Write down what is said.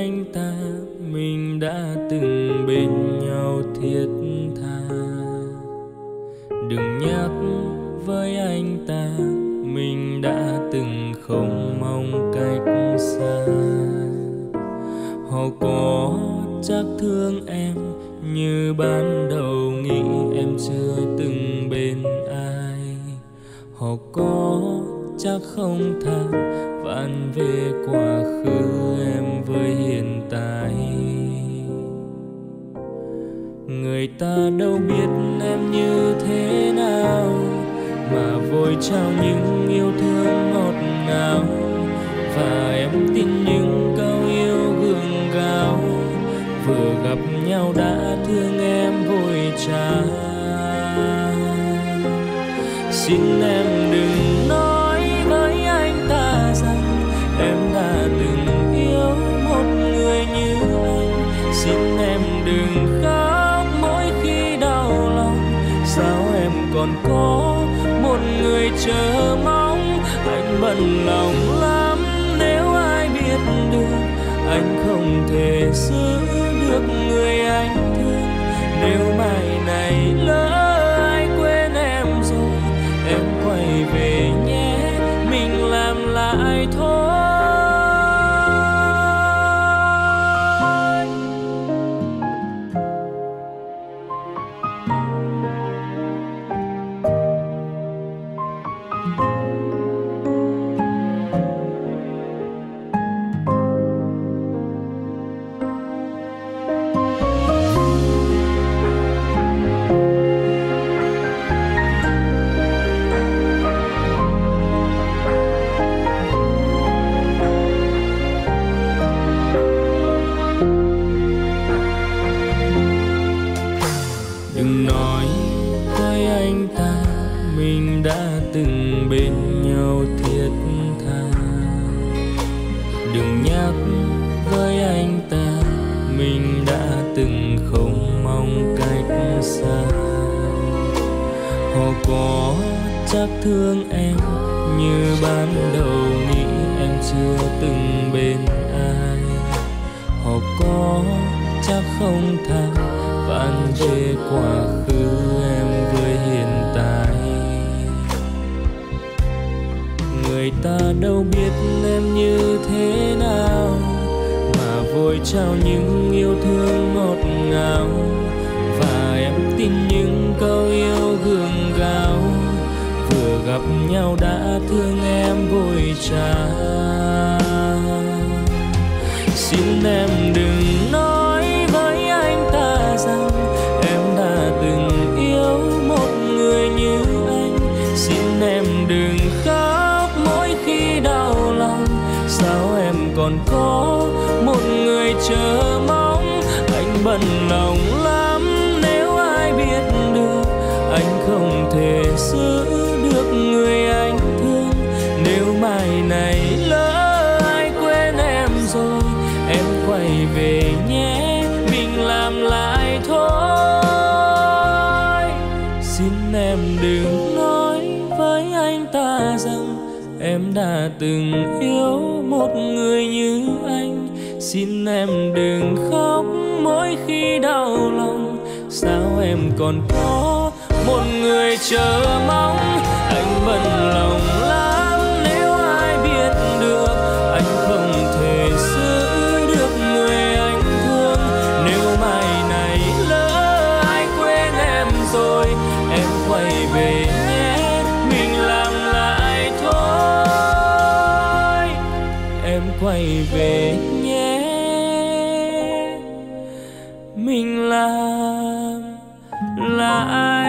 anh ta mình đã từng bên nhau thiết tha. Đừng nhắc với anh ta mình đã từng không mong cách xa. Họ có chắc thương em như ban đầu nghĩ em chưa từng bên ai. Họ có chắc không tha vạn về quá khứ em với hiện tại. Người ta đâu biết em như thế nào mà vội trao những yêu thương ngọt ngào. Và em tin những câu yêu gượng gạo, vừa gặp nhau đã thương em vội trả. Xin em đừng nói với anh ta rằng em đã từng yêu một người như anh. Xin em đừng khóc mỗi khi đau lòng. Sao em còn có một người chờ mong? Anh bận lòng lắm nếu ai biết được anh không thể giữ được người anh thương. Nếu mai này lỡ ai quên em rồi, em quay về nhé, mình làm lại thôi. Đừng nói với anh ta mình đã từng bên nhau thiết tha. Đừng nhắc với anh ta mình đã từng không mong cách xa. Họ có chắc thương em như ban đầu nghĩ em chưa từng bên ai. Họ có chắc không tha vạn về quá khứ em với hiện tại. Người ta đâu biết em như thế nào mà vội trao những yêu thương ngọt ngào. Và em tin những câu yêu gượng gạo, vừa gặp nhau đã thương em vội trả. Xin em đừng nói với anh ta rằng em đã từng yêu một người như anh. Xin em đừng khóc mỗi khi đau lòng. Sao em còn có một người chờ mong? Anh bận lòng lắm nếu ai biết được anh không thể giữ được người anh thương. Nếu mai này lỡ ai quên em rồi, em quay về nhé, mình làm lại thôi. Xin em đừng nói với anh ta rằng em đã từng yêu một người như anh. Xin em đừng khóc mỗi khi đau lòng. Sao em còn có một người chờ mong? Anh bận lòng lắm nếu ai biết được anh không thể giữ được người anh thương. Nếu mai này lỡ ai quên em rồi, em quay về nhé, mình làm lại thôi. Em quay về nhé, mình làm lại